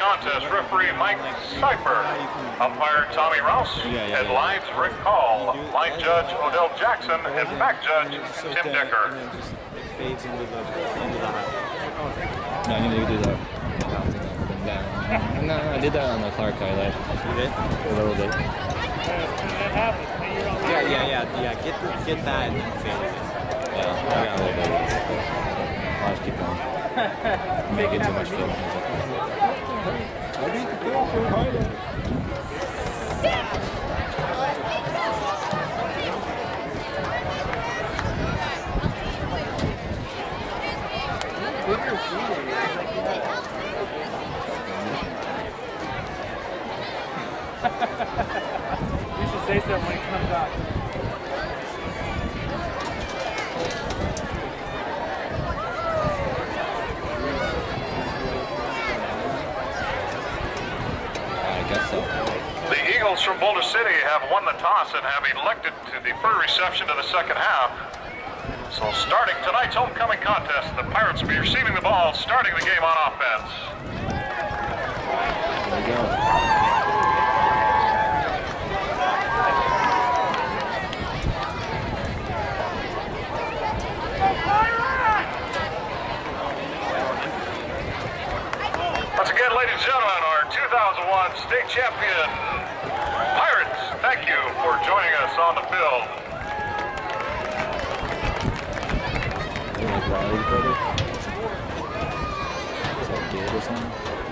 contest, referee Mike Cypher, umpire Tommy Rouse, and lines Rick Call, line judge Odell Jackson, and back judge Tim Decker. And then just it fades into the hot. No, I need to do that. No, I did that on the Clark highlight. You did? A little bit. Yeah. Get that and then fade it in. Yeah, I got a little bit of this. I'll just keep going. Make it too much film. I need to film for a highlight. You should say something when it comes out. I guess so. The Eagles from Boulder City have won the toss and have elected to defer reception to the second half. So starting tonight's homecoming contest, the Pirates will be receiving the ball, starting the game on offense. There we go. Once again, ladies and gentlemen, our 2001 state champion Pirates, thank you for joining us on the field. You like Riley's brother? Is that Gabe or something?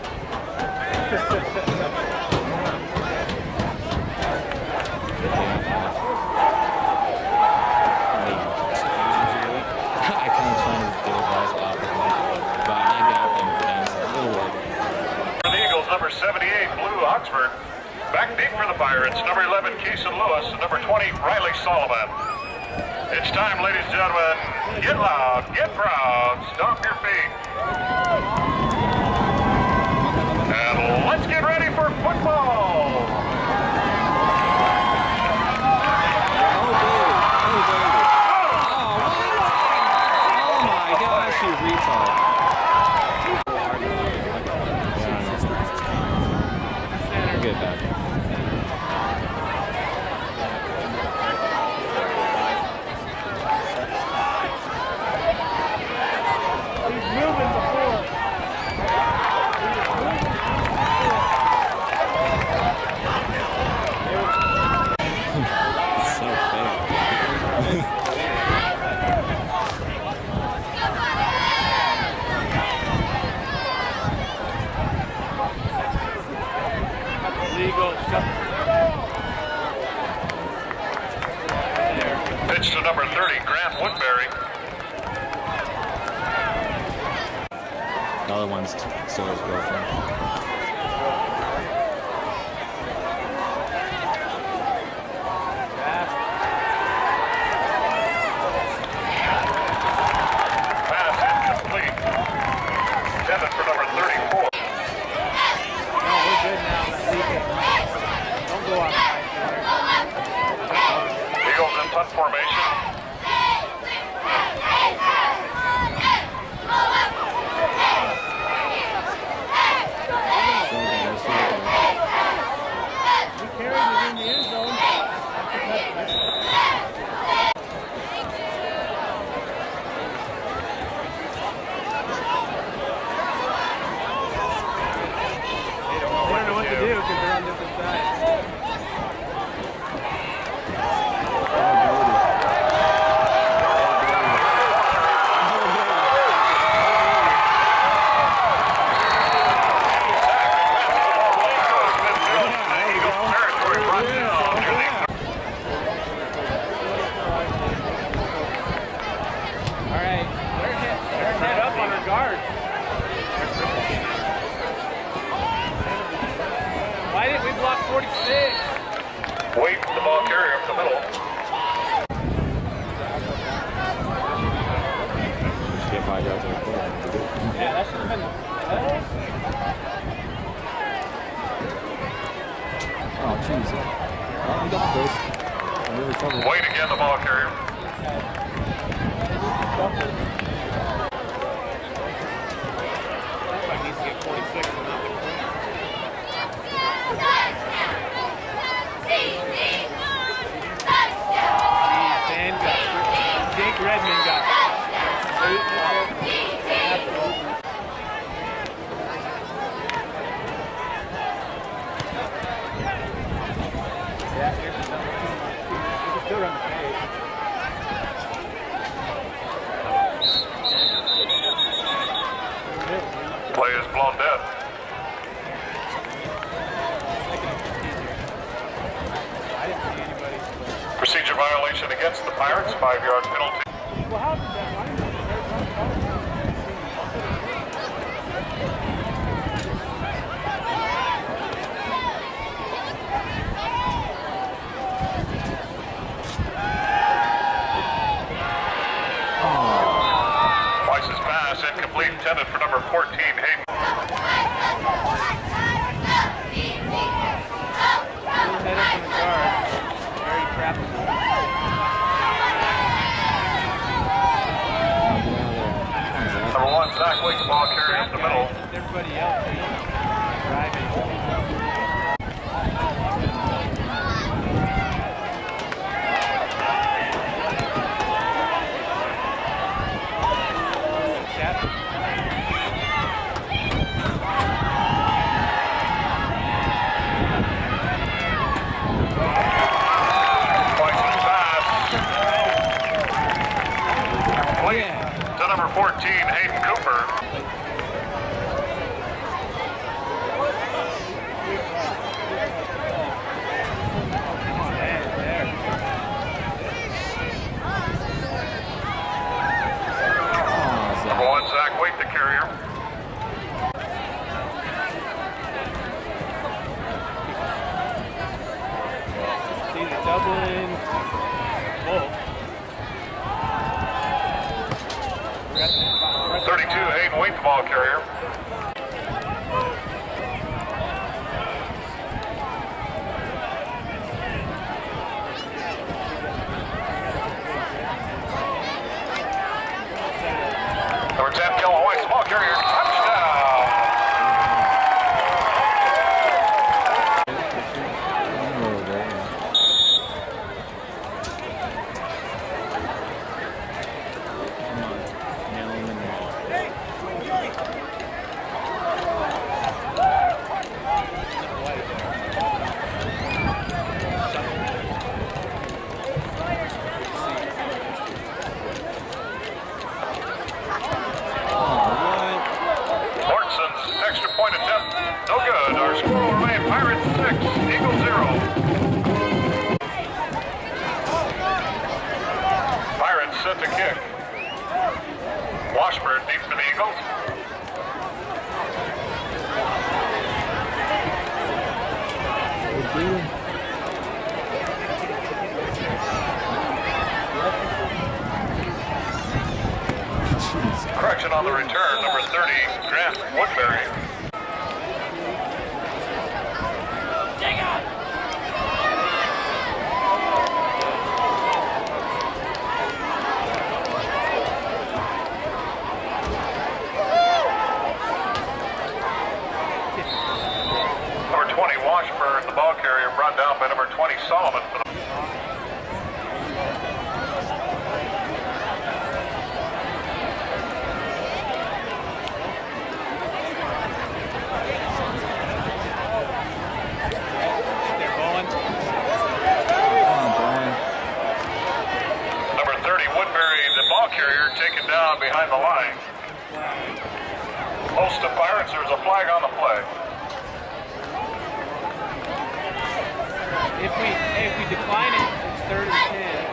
I couldn't find his big guys off of him, but I got him against a little work. For the Eagles, number 78, Blue Oxford. Back deep for the Pirates, number 11, Keeson Lewis, and number 20, Riley Solomon. It's time, ladies and gentlemen. Get loud, get proud, stomp your feet. And let's get ready for football. Oh my gosh, you retard. Good back. He's moving before. It's so fake. Legal. Pitch to number 30, Grant Woodbury. The other one's Sawyer's girlfriend. Pass incomplete. Intended for number 34. No, we're good now. Let's leave it. Don't go outside. Eagles in punt formation. He carried it in the end zone. They don't know what to do because they're on different sides. Alright, they're head up on her guard. Why didn't we block 46? Wait for the ball carrier up the middle. Get 5 yards on the play. Yeah, that should have been. Oh, jeez. Oh, we got the first. I'm really trouble. Wait again, the ball carrier. Somebody needs to get 46 and not the corner. Redmond got 8. Yeah, here's the number 2. You can still run the pace. Play is blown dead. I didn't see anybody. Procedure violation against the Pirates, 5-yard penalty. Well, how did that line? Weiss's pass incomplete, intended for number 14, Hayden. Head up in the guard. Very crappy. Number 1, Zach Wake, the ball carrier up the middle. Everybody else driving. To number 14, Hayden Cooper. Number 1, Zach Wake, the carrier. See the doubling. Whoa. 32, Hayden Wake, the ball carrier. Number 10, Kellen Weiss, the ball carrier. Touchdown! Extra point attempt, no good. Our score will remain Pirates 6, Eagles 0. Pirates set to kick. Washburn deep for the Eagles. Correction on the return, number 30, Grant Woodbury. Number 20, Washburn, the ball carrier, brought down by number 20, Solomon. Carrier taken down behind the line. Host of Pirates, there's a flag on the play. If we decline it, it's 3rd and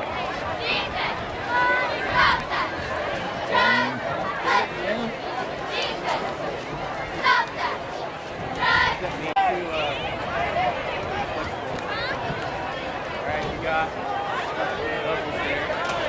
10. Alright, we got levels there.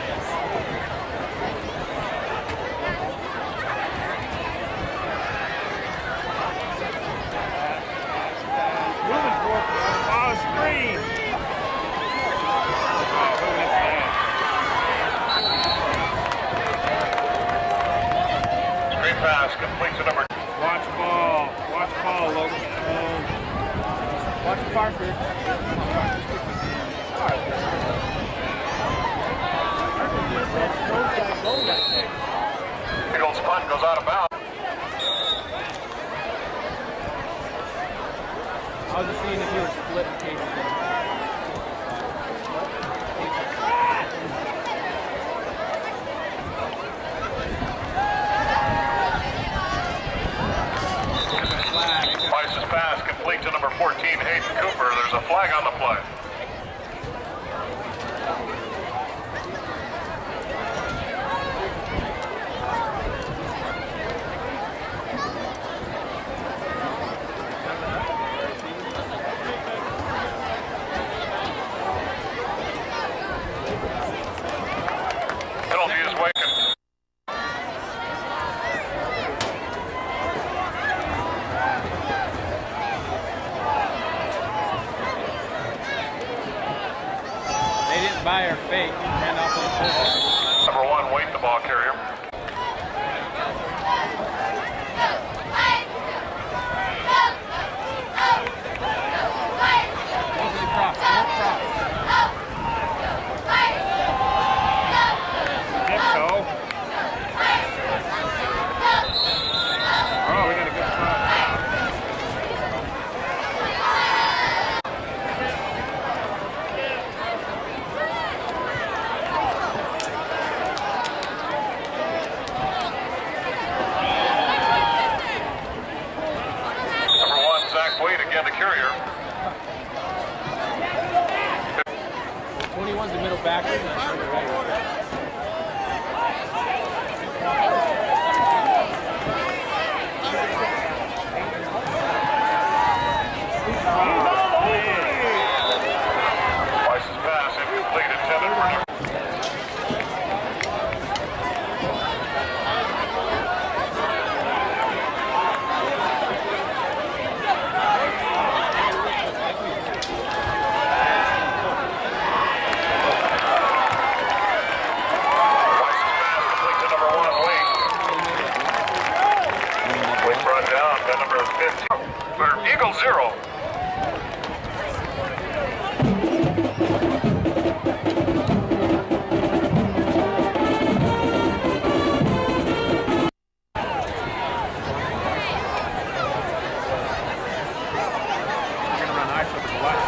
Pass complete to number. Watch ball, Logan. Watch Parker. Parker. Eagles punt goes out of bounds. I was just seeing if you were split in case of Price's pass complete to number 14, Hayden Cooper. There's a flag on the play. Penalty is Waken. They didn't buy her fake. Ran off of the fullback. Number 1, Wait, the ball carrier. Mostly props. More props. Tipco. Oh, we got a good spot. Number 1, Zach Wade, again the carrier. 21's the middle backer. And that's the right. Price's pass incomplete, intended for number. Price's pass complete to number 1, Wade. Wade brought down by number 15. For Eagle 0. We're gonna run ice with the left.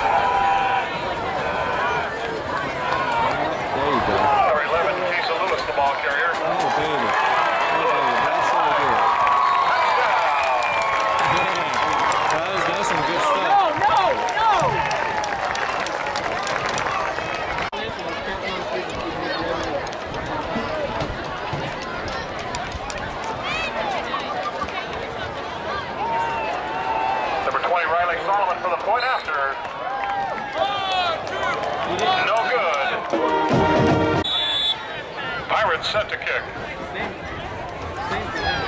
There you go. Number 11, Keisha Lewis, the ball carrier. Oh, baby. Oh, baby. That's so good. That's some good stuff. Number 20, Riley Solomon for the point after. No good. Pirates set to kick. Same for them.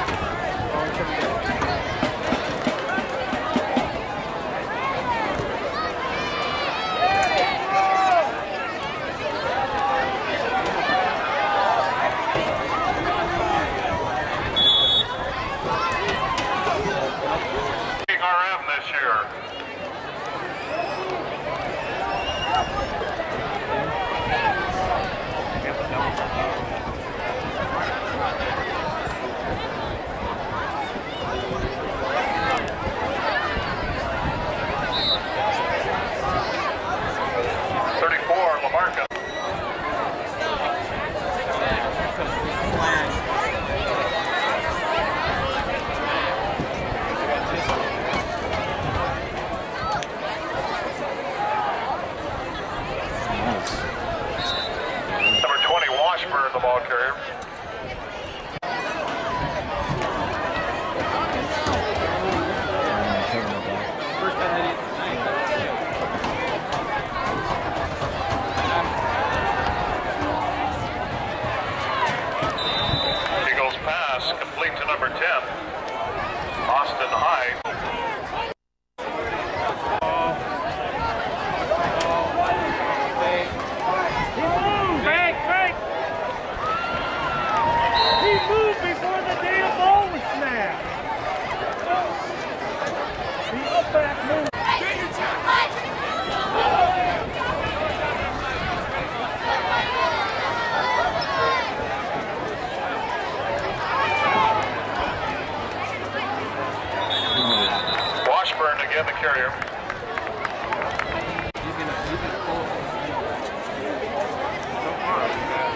RM this year. Lamarcus. Number 20, Washburn, the ball carrier. First time that Eagles pass complete to number 10, Austin Hyde. again, the carrier. He's gonna pull it. So far.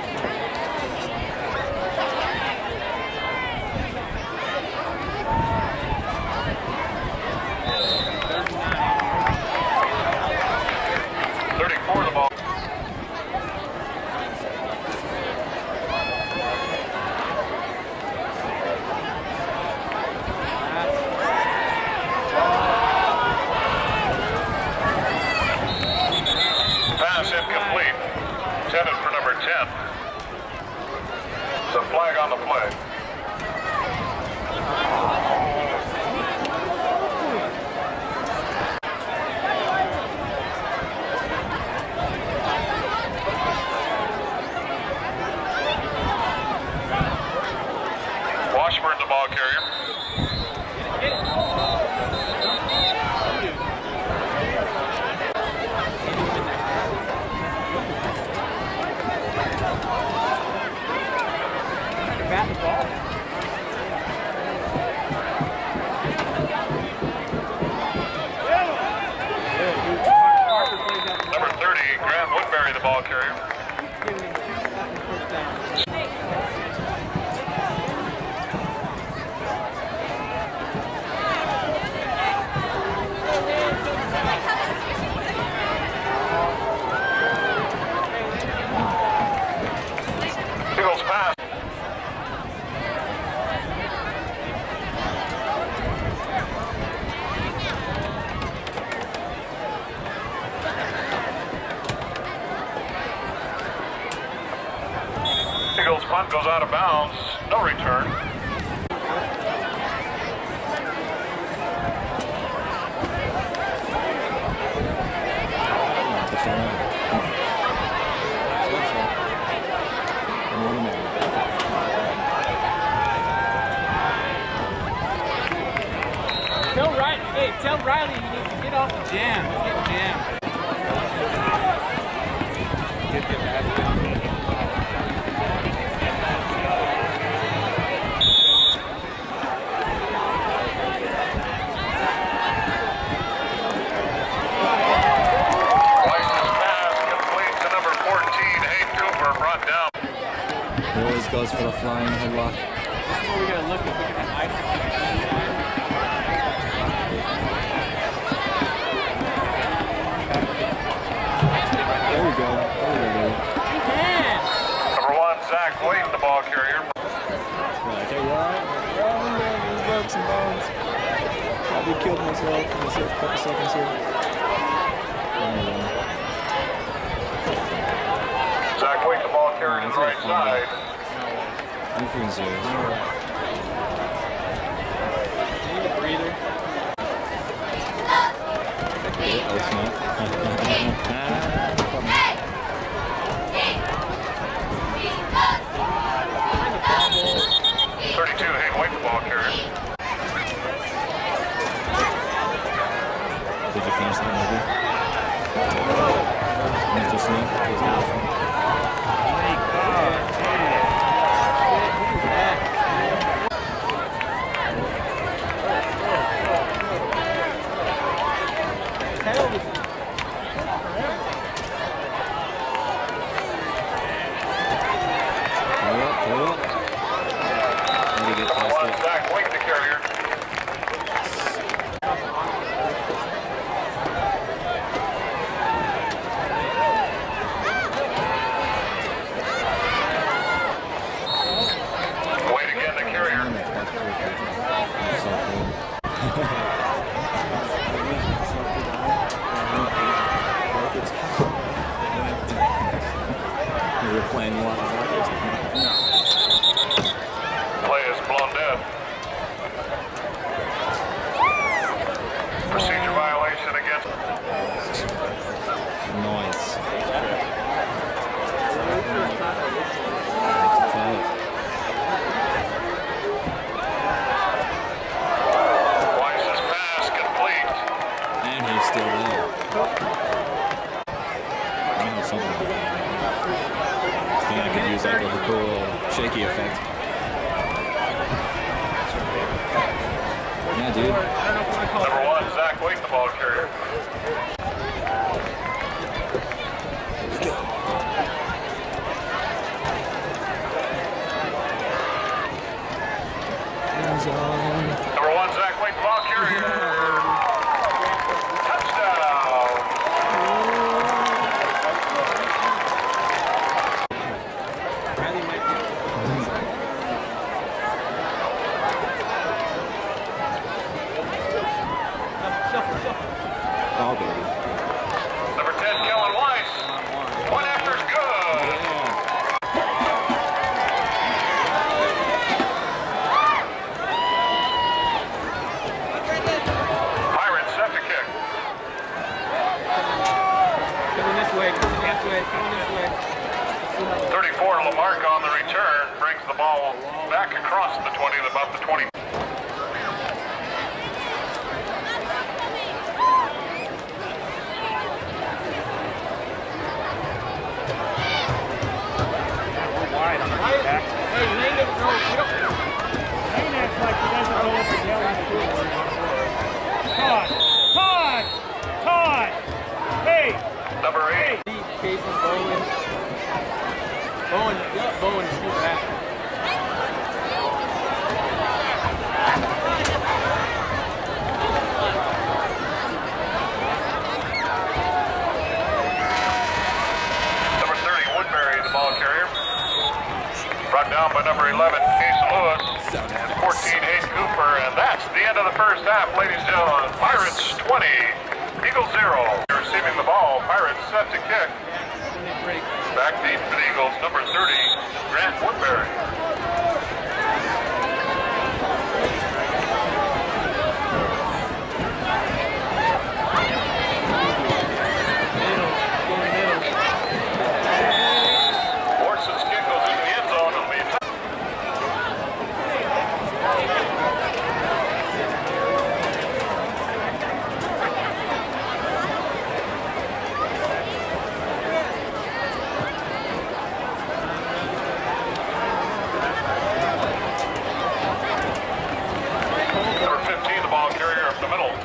34 the ball. Pass incomplete. Intended for number 10. It's a flag on the play. Washburn, the ball carrier. Bat the ball. Number 30, Grant Woodbury, the ball carrier. Eagles pass. Eagles punt goes out of bounds. No return. Tell Riley he needs to get off the jam. He's getting jammed. Weiss's pass complete to number 14, Hayden Cooper, brought down. He always goes for the flying headlock. This is where we're gonna look if we can have ice. There we go. There we go. Number 1, Zach Wade, the ball carrier. Okay, you alright? Yeah, broke some bones. Probably killed myself in a couple seconds here. Zach Wade, the ball carrier to the right side. You freaking serious? Need a breather. Oh, snap. 32, Hayden Wade, the ball carrier. Did you finish the movie? Mr. Smith? Hell, Yeah, dude. I don't know if I call Number 1, Zach Waite, the ball carrier. Number 1, Zach Waite, the ball carrier. Touchdown. Riley might be. Oh, baby. Number 10, Kellen Weiss. Point after's good. Pirates set to kick. Coming this way, coming this way, coming this way. 34, Lamarck on the return, brings the ball back across the 20 to about the 20. Wide on the back. Hey, Lane, no, you don't. Lane acts like he doesn't know what the hell he's doing. Todd! Todd! Todd! Hey! Number 8, Casey Bowen. Bowen, yeah, Bowen is too bad. number 30, Woodbury, the ball carrier. Brought down by number 11, Case Lewis, and 14, Hayden Cooper, and that's the end of the first half, ladies and gentlemen. Pirates 20, Eagles 0. Receiving the ball, Pirates set to kick. Back deep for the Eagles, number 30, Grant Woodbury. Morrison's kick goes into the end zone. It'll be a number 15, the ball carrier up the middle.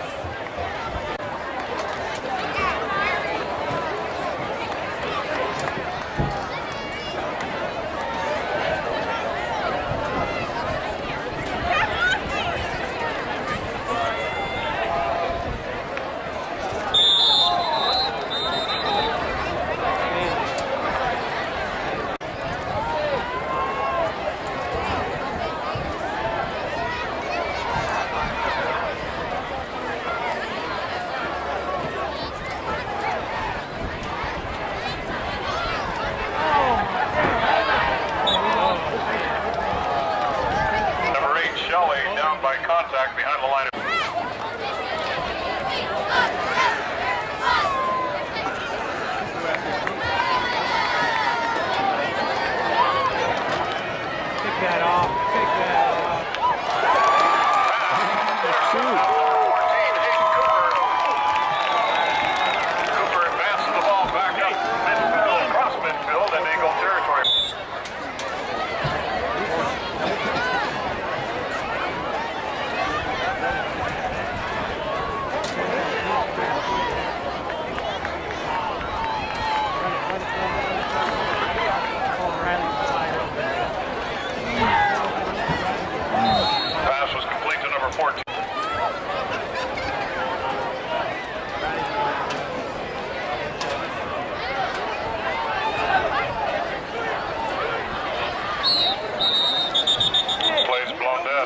Number 8, Shelley, down by contact behind the line of Take that off. Take that off. number 14, Hayden Cooper. Cooper advances the ball back up midfield, across midfield, and Eagle territory. Pass was complete to number 14. Plays blown dead.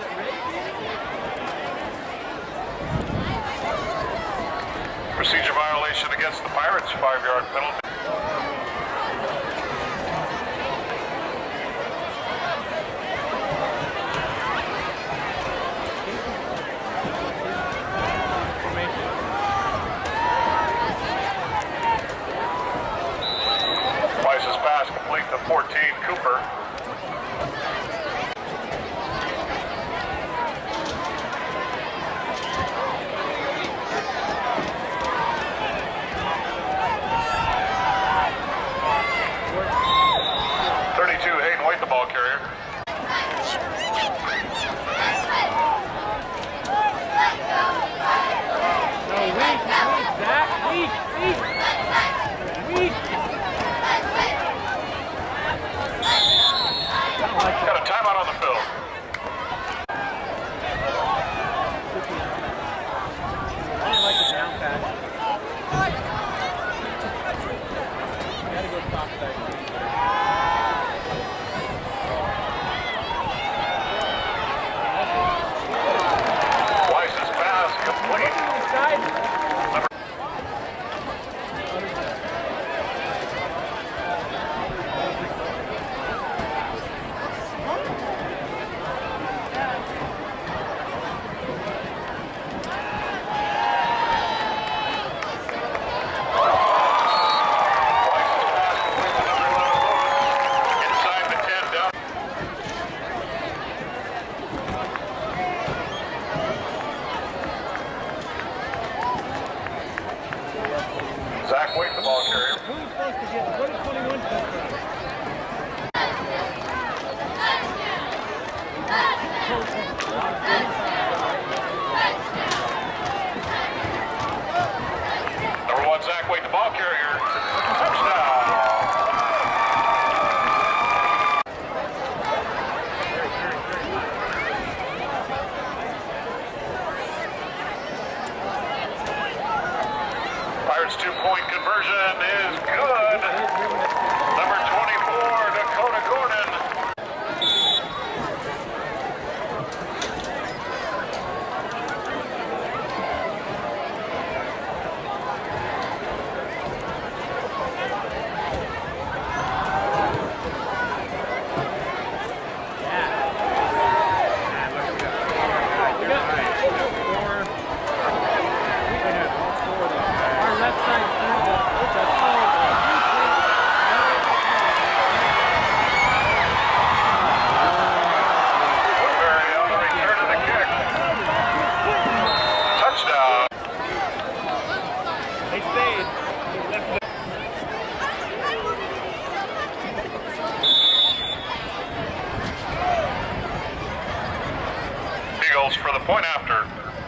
Procedure violation against the Pirates, 5-yard penalty. Weiss's pass complete to 14, Cooper. Number 1, Zach Wade, the ball carrier. Touchdown. Pirates' 2-point conversion is good. Number 24, Dakota Gordon. For the point after.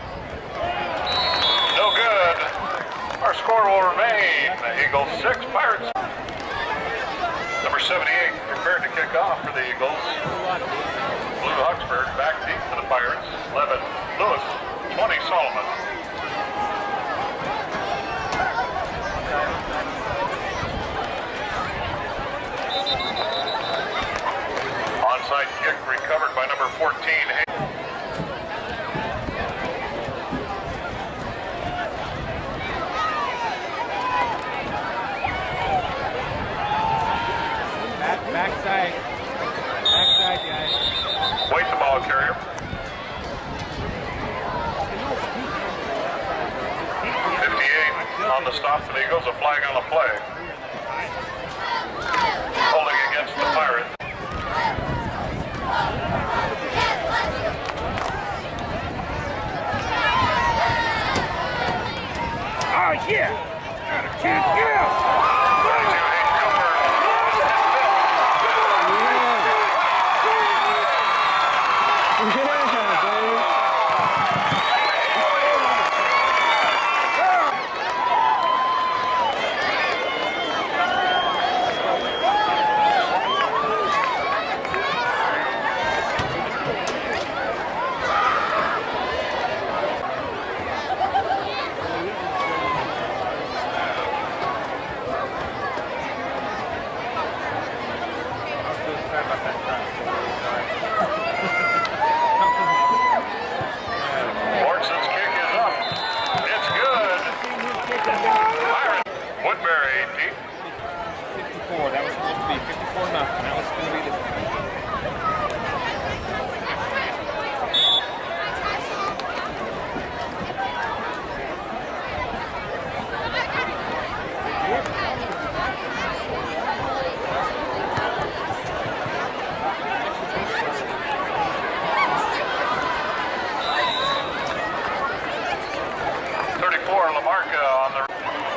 No good. Our score will remain Eagles 6, Pirates. Number 78 prepared to kick off for the Eagles. Blue Huxford back deep for the Pirates. 11 Lewis, 20 Solomon. Onside kick recovered by number 14. Backside, guys. Wait the ball carrier. 58 on the stop for the Eagles, a flag on the play. Holding against the Pirates. Oh, yeah! Yeah! Morrison's kick is up. It's good. Pirates. Woodbury, Pete. 54. That was supposed to be 54 nothing. That was going to be the. Lamarca on the.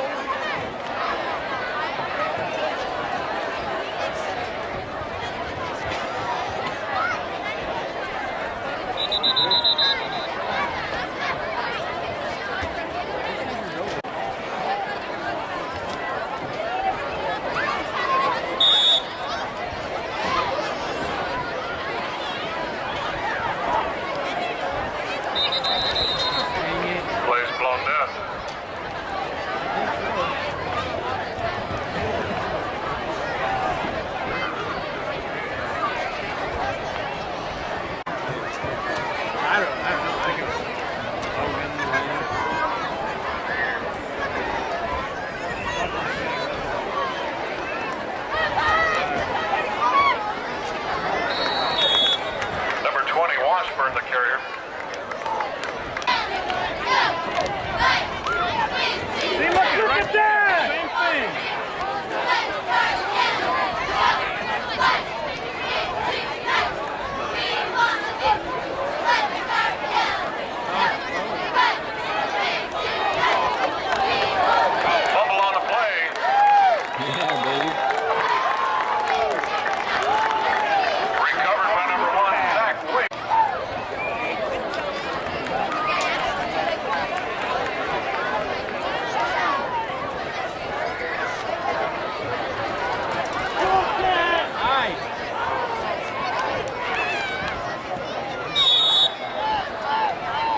Plays blown down. Number 20, Washburn, the carrier. See, look at that! Same thing. Fumble on the play. Yeah, baby. Recovered by number 1, Zach Wade.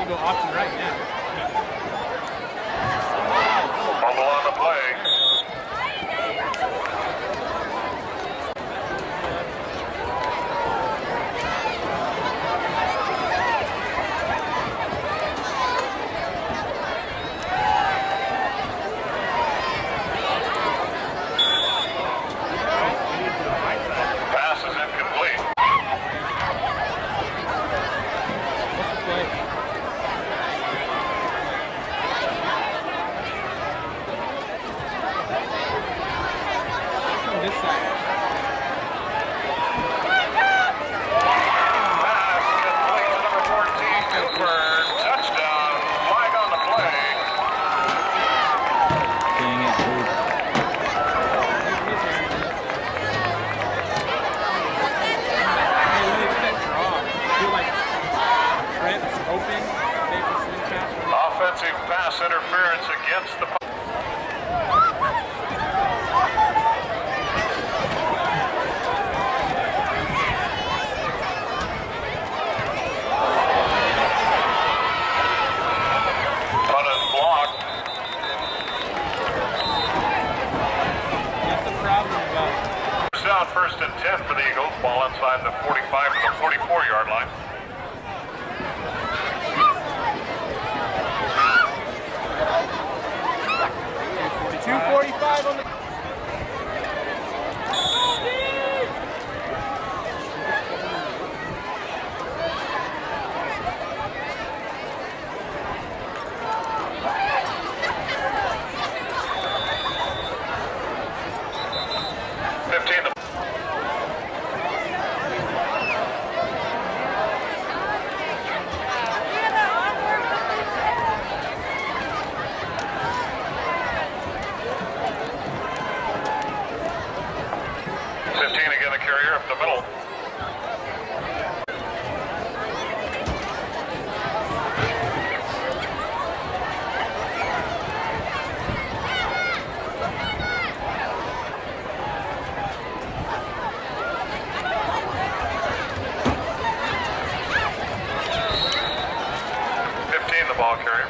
to go option right now. Fumble on the play. Pass is incomplete. What's the play? On this side. Pass complete to number 14, Cooper. Touchdown. Flag on the play. Dang it, dude. Hey, look at that draw. Feel like Trent's open. Take the swing pass. Offensive pass interference against the punt is blocked. That's the problem about First down, 1st and 10 for the Eagles. Ball inside the 45 to the 44-yard line. the 245 on the. Again, the carrier up the middle. The ball carrier.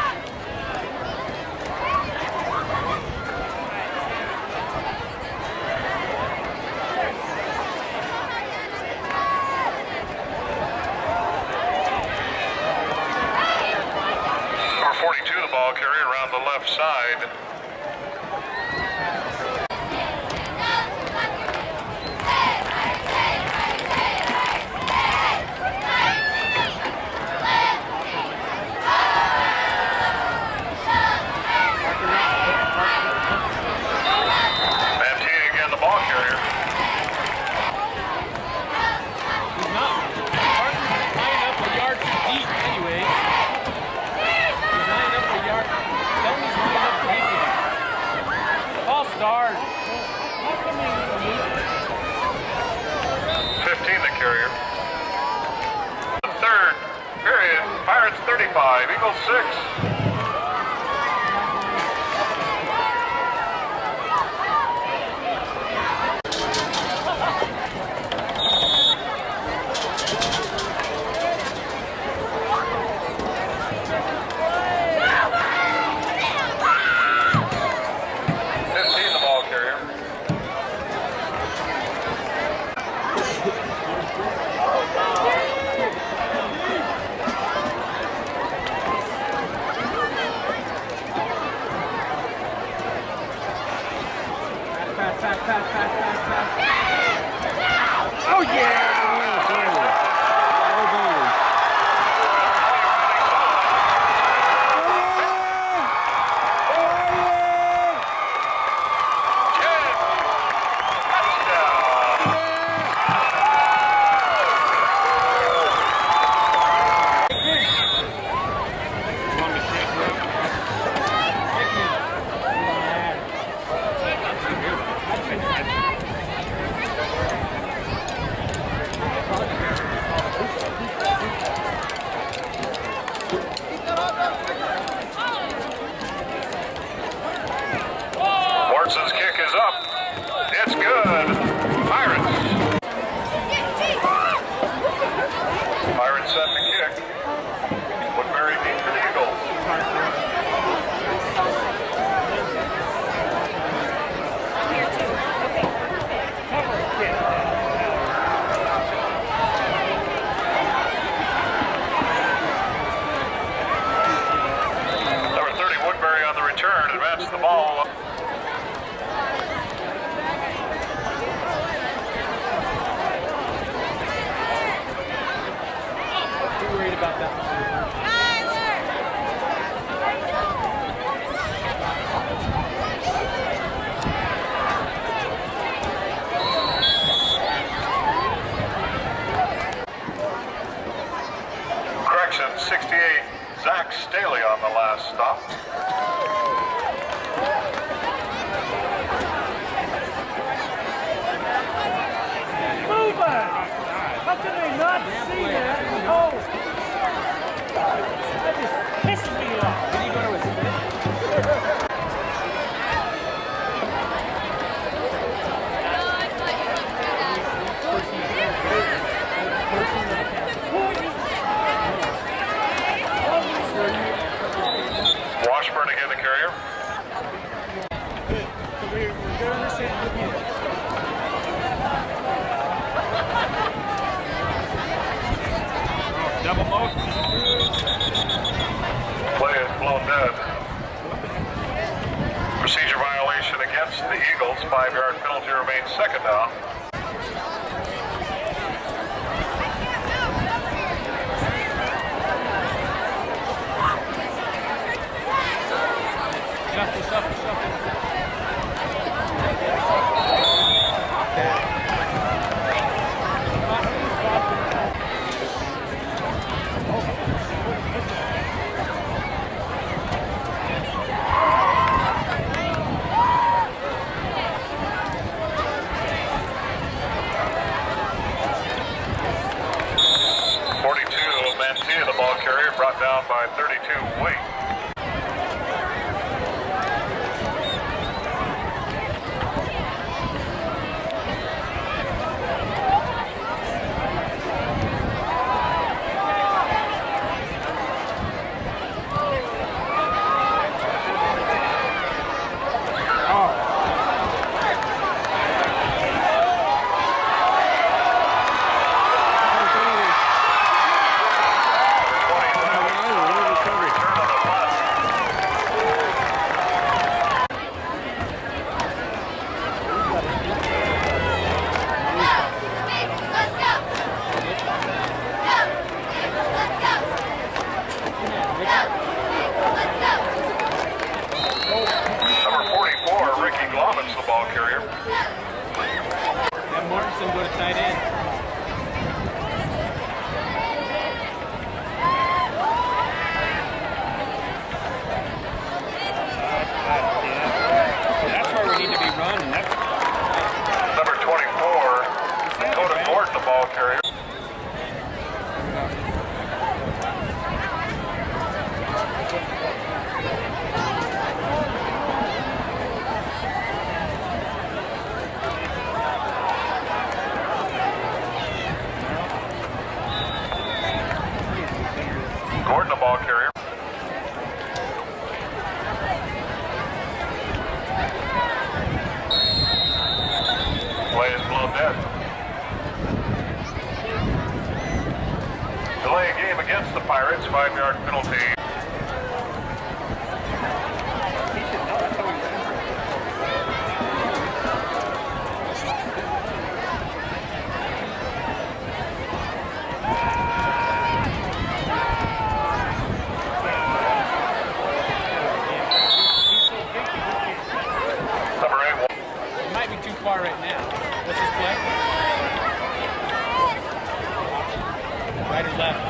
Number 42, the ball carrier around the left side. Start. 15, the carrier. The third period, Pirates 35, Eagles 6. worried about that. Correction, 68, Zach Staley on the last stop. Move it! How can they not see that? Oh! That just pissed me off. Did he go to his Washburn again, the carrier. Good. So we're doing this in with you. double motion? Play is blown dead. Procedure violation against the Eagles. 5-yard penalty remains second down. Shuffle. Mantilla, the ball carrier, brought down by 32 Wait. The ball carrier. That Mortensen go to tight end. That's where we need to be running. Number 24, Dakota Gordon, the ball carrier. Gordon, the ball carrier. Play is blown dead. Delay game against the Pirates, 5-yard penalty. Far right now. What's his play? Right or left?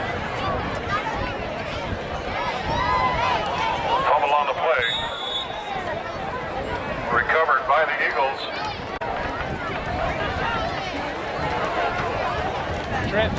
Fumble on the play. Recovered by the Eagles. Trips.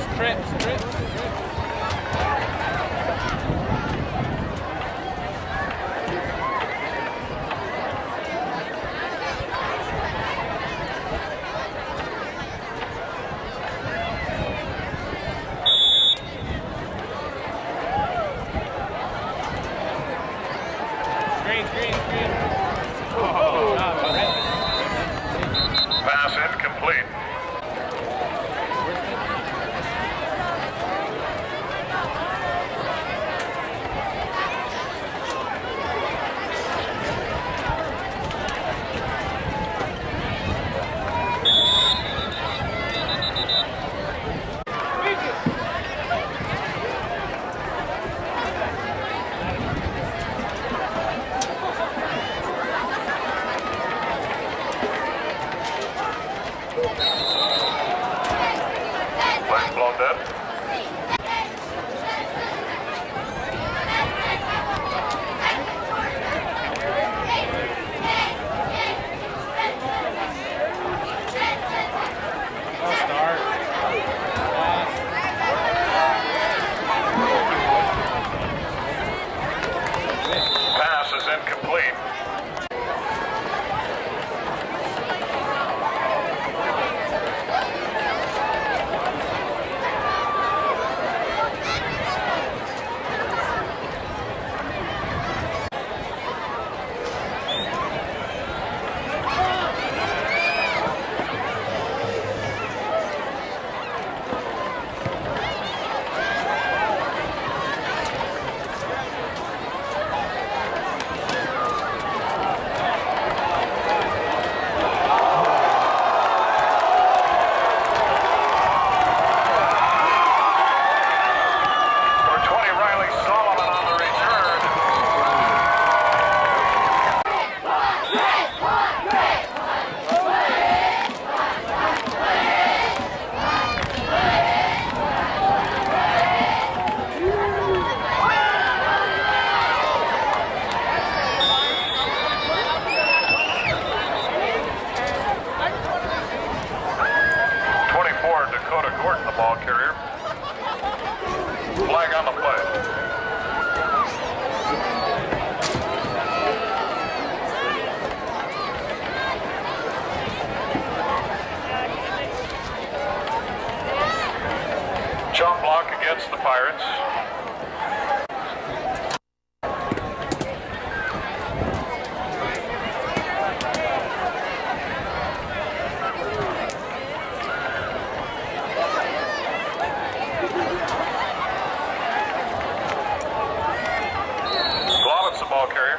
Pass incomplete. on the play. Jump block against the Pirates. Glovett's the ball carrier.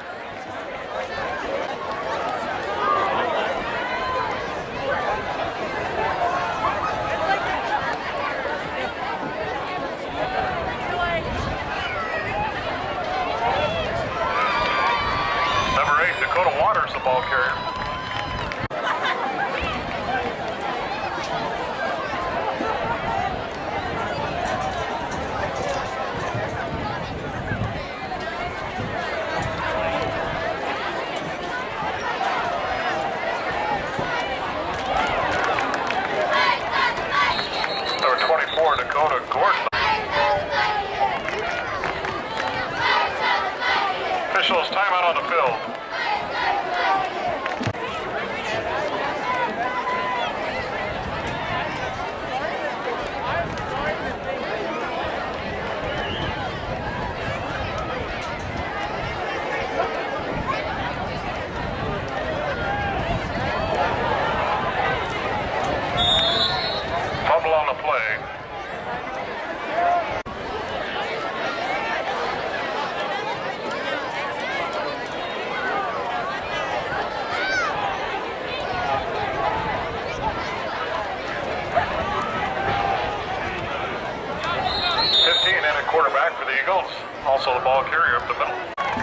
Number 8, Dakota Waters, the ball carrier. Number 24, Dakota Gordon. Officials timeout on the field. Fumble on the play. Quarterback for the Eagles, also the ball carrier up the middle.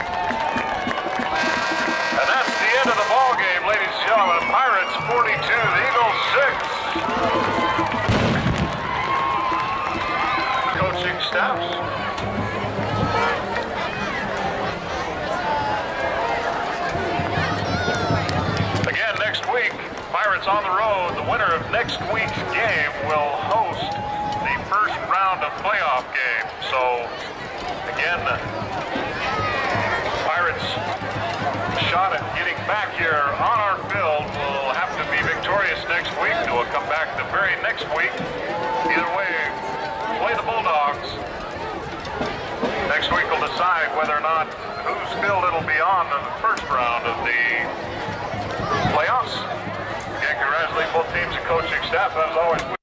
And that's the end of the ball game, ladies and gentlemen. Pirates 42, the Eagles 6. Coaching staffs. Again, next week, Pirates on the road. The winner of next week's game will host the first round of playoff game. So, again, Pirates' shot at getting back here on our field will have to be victorious next week to come back the very next week. Either way, play the Bulldogs. Next week will decide whether or not whose field it'll be on in the first round of the playoffs. Again, congratulate both teams and coaching staff. As always,